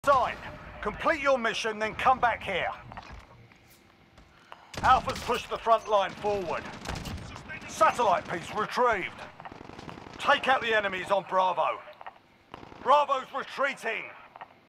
Side. Complete your mission, then come back here. Alpha's pushed the front line forward. Satellite piece retrieved. Take out the enemies on Bravo. Bravo's retreating.